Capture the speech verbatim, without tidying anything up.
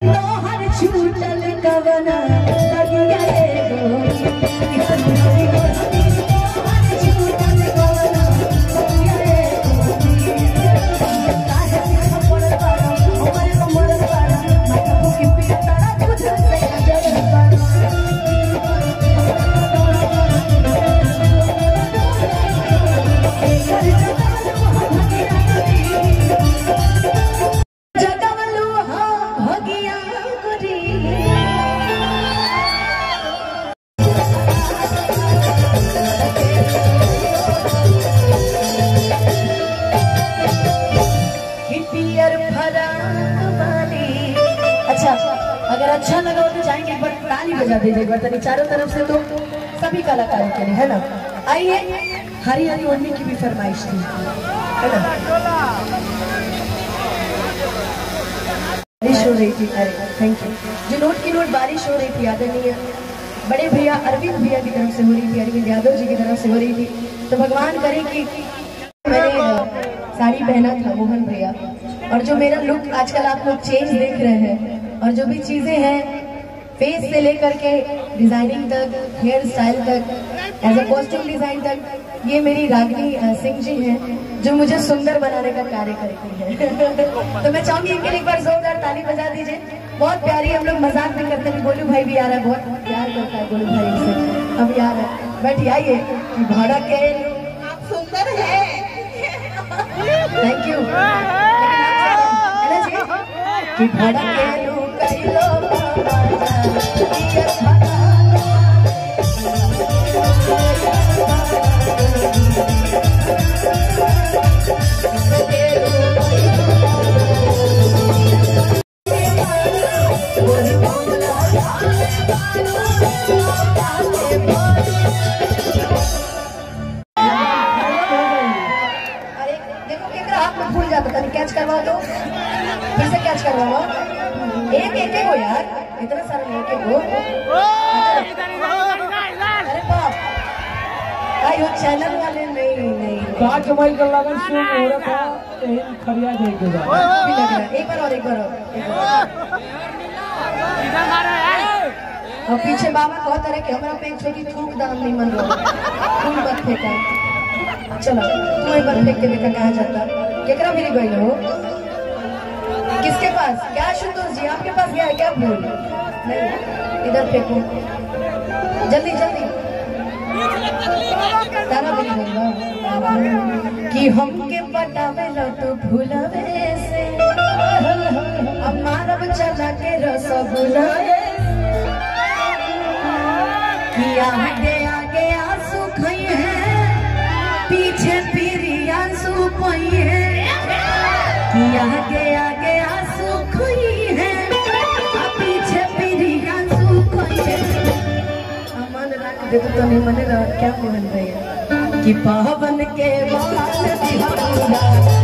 अगर अच्छा लगा हो तो जाएंगे एक बार ताली बजा दीजिए एक बार तनी चारों तरफ से तो सभी कलाकारों के लिए है ना। आइए हरी हरी ओढ़नी की भी फरमाइश थी है ना। बारिश हो रही थी, अरे थैंक यू। जो नोट की नोट बारिश हो रही थी आदरणीय बड़े भैया अरविंद भैया की तरफ से हो रही थी, अरविंद यादव जी की तरफ से हो रही थी। तो भगवान करे कि मैंने साड़ी पहना था मोहन भैया, और जो मेरा लुक आजकल आप लोग चेंज देख रहे हैं, और जो भी चीजें हैं फेस से लेकर के डिजाइनिंग तक, हेयर स्टाइल तक, एज ए कॉस्ट्यूम डिजाइन तक, ये मेरी रागिनी सिंह जी हैं जो मुझे सुंदर बनाने का कार्य करती है। तो मैं चाहूंगी इनके लिए एक बार जोरदार ताली बजा दीजिए। बहुत प्यारी, हम लोग मजाक भी करते हैं, गोलू भाई भी आ रहा है, बहुत प्यार करता है गोलू भाई से। अब यार है बैठिए, आइए कि भाड़ा के आप सुंदर है। Thank you. कि भाड़ा के लो कई लो भूल जाता था, कैच करवाओ तो फिर से कैच करवाओ। एक एक को यार, इतना सारा एक एक को। अरे बाप, आयो चैनल वाले नहीं नहीं पाँच माइल का लगन शुरू हो रहा था, एक खरिया देख दो एक बार और एक बार और और पीछे बाबा कहता रहे कि हमारा पेट छोटी थूक दाम नहीं मन रहा, तुम मत फेंका। चलो तू एक बार फेंक के देखा कहाँ जाता, केकरा मेरी गई हो, किसके पास? क्या शुतुर जी आपके पास गया है क्या? भूल नहीं, इधर फेंको जल्दी जल्दी। तारा मेरी गई कि हमके पटावे लो तो भूलवे से, अब मारब चला के रसगुल्ला कि आगे आगे आंसू खइए पीछे पीरी आंसू पइए, कि आगे आगे आंसू खोई है पीछे पीरी आंसू खोई है। मन रख दे तो नहीं मन रहा क्या मोहन भैया कि पावन के बाल